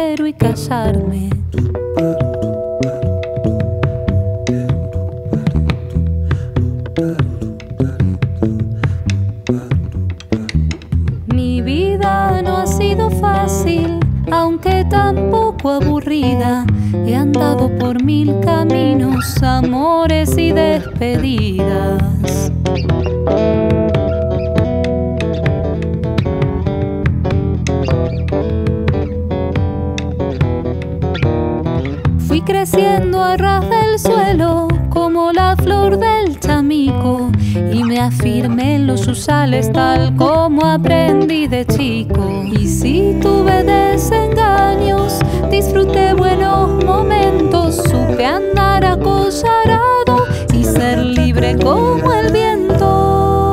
sincero y callarme. Mi vida no ha sido fácil, aunque tampoco aburrida. He andado por 1000 caminos, amores y despedidas. Fui creciendo a ras del suelo como la flor del chamico y me afirmé en los usales tal como aprendí de chico. Y si tuve desengaños, disfruté buenos momentos, supe andar acollarado y ser libre como el viento.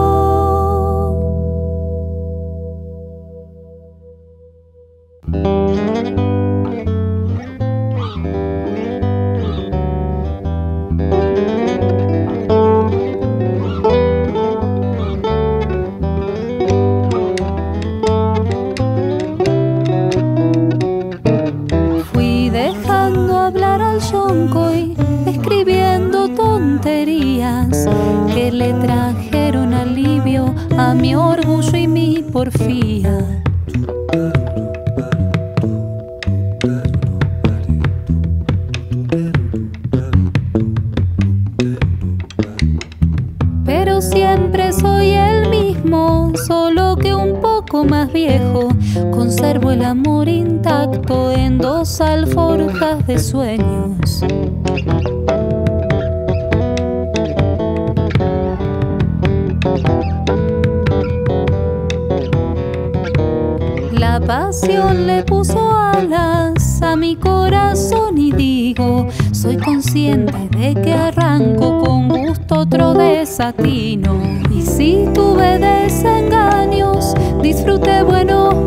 Escribiendo tonterías que le trajeron alivio a mi orgullo y mi porfía. Pero siempre soy el mismo, solo que un poco más viejo. Conservo el amor intacto en 2 alforjas de sueños. La pasión le puso alas a mi corazón y digo, soy consciente de que arranco con gusto otro desatino. Y si tuve desengaños, disfruté buenos